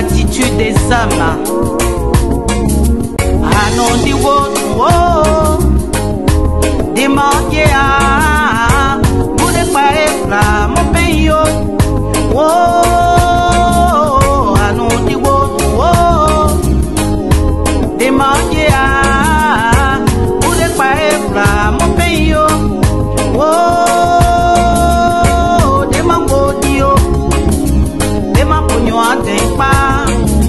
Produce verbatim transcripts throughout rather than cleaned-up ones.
l'attitude des hommes. Ah non, dis oh, oh, demandez à vous de pas être mon pays. Oh, ah non, dis oh, oh, demandez à vous de pas être mon pays. Oh, demandez Dio, demandez à des pas.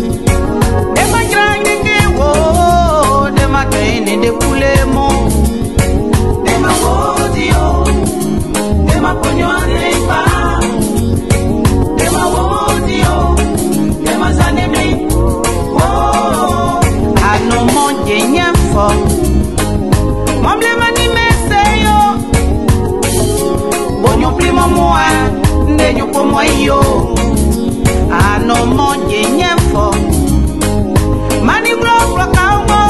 De couler mon de ma wodio de ma pogno de pa de ma wodio de ma zanemi oh a no mon genyen fo mon ble mani meseyo bonyo primo moi ne yo como yo a no mon genyen fo mani bro bro ka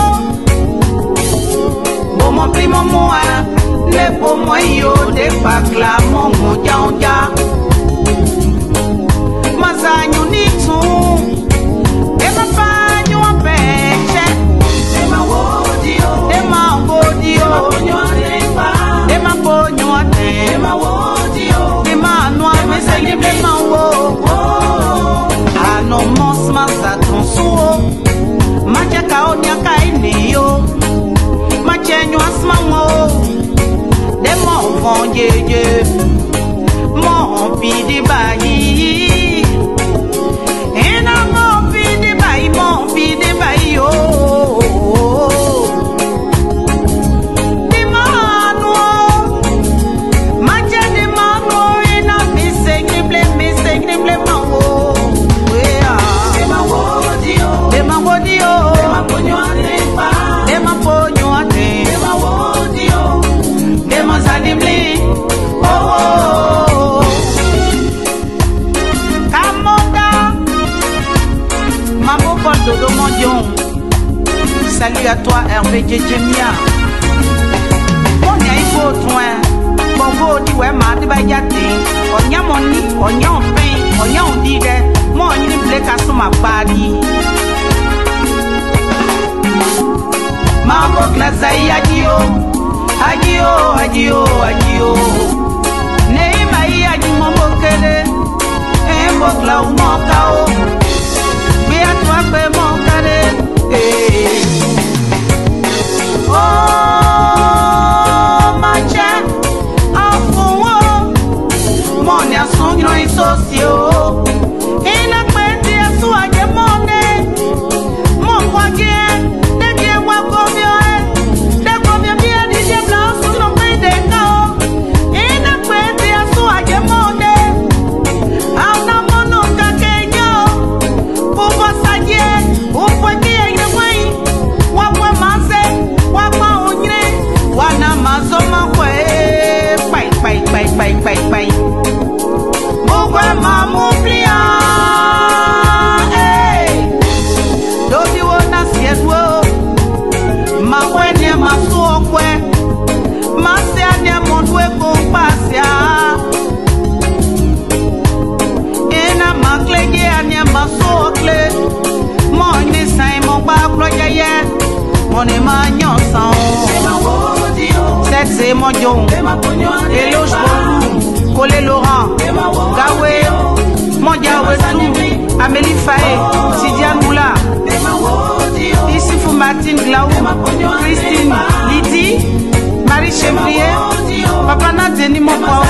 mon primo moi, ne pour moi yo de pakla mon moja mazanyu ni tu de ma panyo peche de ma wodio de ma wodio de ma ponyo ate de ma wodio de ma noa me se de ma wo ano mos mazaton suo macha kaonya kaini yo Machenyo asmamo de mon fonje je mon pidi bayi ena mon pidi bayi mon pidi bayi yo de mano mache de mano ena misegnible misegnible mawo de mawo dio de mawo dio de ma ponyo arepa de ma ponyo oh, Kamonda, Maman Paul Dodo Mondion. Salut à toi Hervé Djedjemia. On y a il faut toi. Bongo di ouais ma di ba yati. On y a mon ni, on y a un pain, on y a un dide. Mon ni blé kasso ma badi. Mambo glazai adio. Adio, adio, adio. Neima i adi momo kele. Embo kla umoka o. Bia twa pe mokale. Oh, macha. Afuwo. Mone asongi no isosio. Ina kwenti asu aje mone. Mokwa ge. Dege wako vyo e. Deko vyo vyo di jebla. Bye bye bye. Pourquoi maman plia? Hey, dobi wona siedwo. Ma wene ma suokwe. Ma se ane mondwe kumpasia. Ena maklege ane ma suokle. Mon ni sai mon ba kloye. Mon e ma nyosan. C'est mon Dion, Eloge Bolou, Colé Laurent, Gawe, Mondiawe Sou, Amélie Faye, Sidia Moula, Issifou Martine Glaou, Christine, Lydie, Marie Chevrier, Papa Nadeni Moko,